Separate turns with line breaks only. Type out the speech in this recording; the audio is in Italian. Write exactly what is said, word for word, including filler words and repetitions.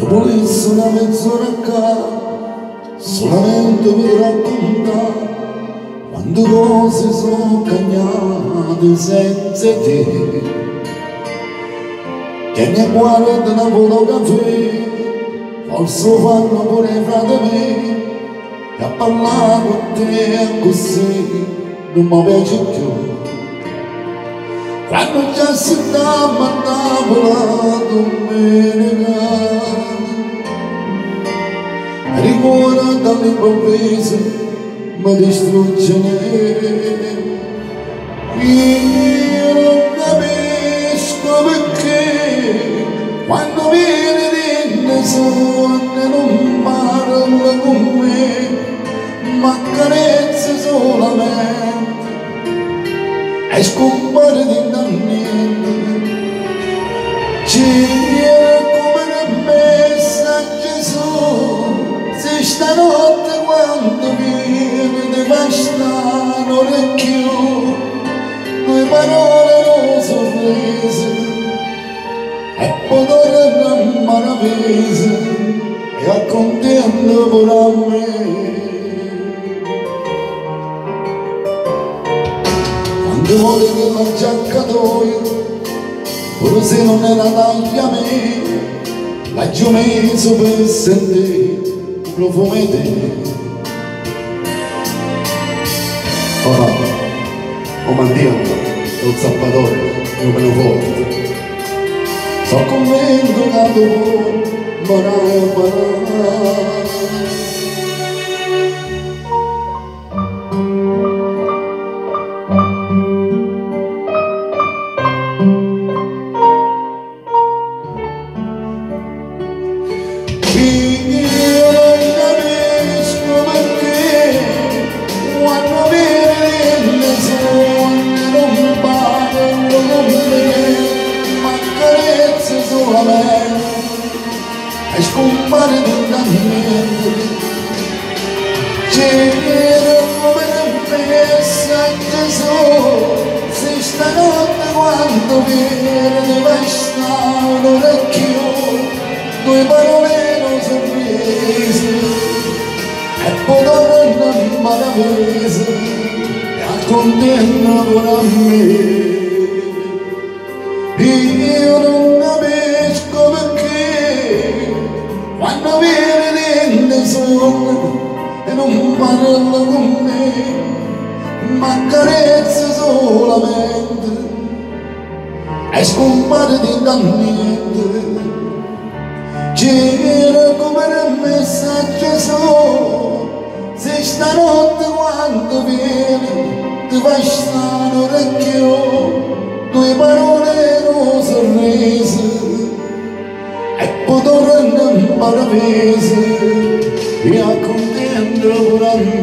Io volessi una mezz'ora qua, solamente per raccontare quante cose sono cagnate senza te. Che mi guarda una fotografia, forse lo fanno pure fra di me, e a parlare con te così non mi piace più. Quando già si stava a tavola domenica, ricordo dall'improvviso mi distrugge. Io non capisco perché quando vieni dentro sonno non parla con me, ma accarezza solamente e scompare di da niente. C'è come una messa a Gesù, se stanotte quando viene ti fa stare l'orecchio, due parole non sorrese e poi torna a maraviglia e accontenta pure a me. Quando vuole che la giacca tua, pure se non era taglia a me, la giù messo per sentire il profumo di te. Papà, oh mandiamo, è un zappatore, è un pianoforte. So convinto che tu vorrai imparare. E scompare da niente. C'era come una messa a Gesù, se stanotte quando viene ti fa stare l'orecchio, due parole non sorrisi e poi torna a maraviglia e accontenta pure a me. Io non capisco perché quando viene dentro sonno e non parla con me, ma accarezza solamente e scompare di da niente. C'era come una messa a Gesù, se stanotte quando viene ti fa stare l'orecchio, due parole non sorrisi e poi torna a maraviglia e accontenta pure a me.